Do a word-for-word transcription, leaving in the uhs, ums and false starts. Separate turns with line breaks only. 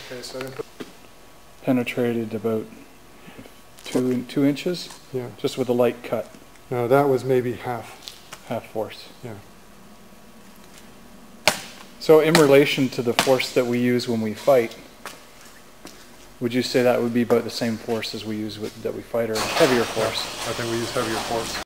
Okay, so I didn't put
penetrated about two two inches.
Yeah.
Just with a light cut.
No, that was maybe half.
Half force.
Yeah.
So in relation to the force that we use when we fight, would you say that would be about the same force as we use with, that we fight, or heavier force?
I think we use heavier force.